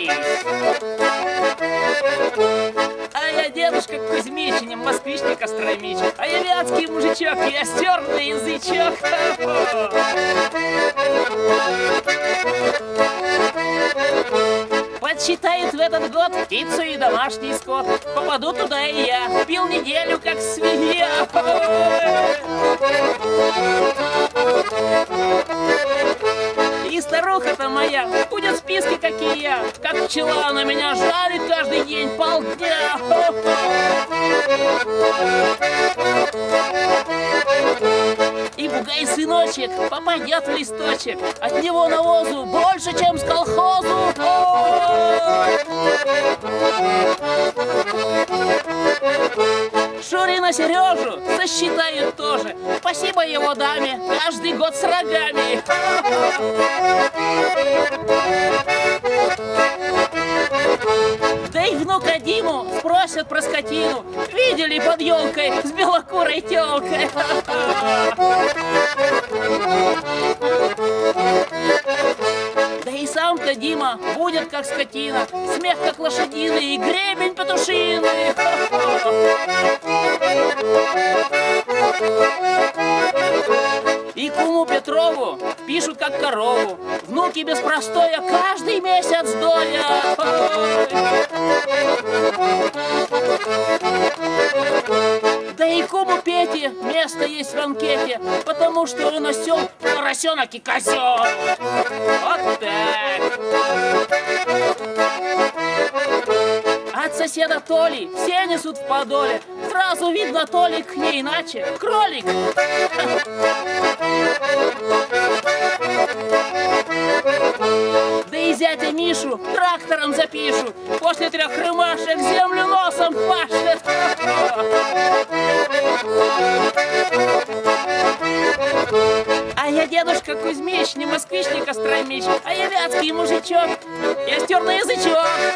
Кузьмич. А я дедушка Кузьмич, не москвич, не Костромич. А я вятский мужичок, я стерный язычок. Подсчитает в этот год птицу и домашний скот. Попаду туда и я, пил неделю, как свинья. И старуха-то моя будет в списке, как и я. Как пчела она меня жарит каждый день полдня. И бугай сыночек попадет в листочек. От него навозу больше, чем с колхозу. Шурина Сережу засчитают тоже. Спасибо его даме, каждый год с рогами. Да и внука Диму спросят про скотину. Видели под елкой с белокурой телкой? Да и сам-то Дима будет как скотина. Смех как лошадиный и гребень петушиный. И куму Петрову пишут как корову. Внуки без простоя каждый месяц доят. Да и куму Пете место есть в анкете, потому что он осел, поросенок и козел. Вот так. От соседа Толи все несут в подоле. Сразу видно, Толик не иначе. Кролик. Да и зятя Мишу трактором запишу. После 3 рымашек землю носом пашет. А я дедушка Кузьмич, не москвич, не Костромич. А я вятский мужичок, я стерный язычок.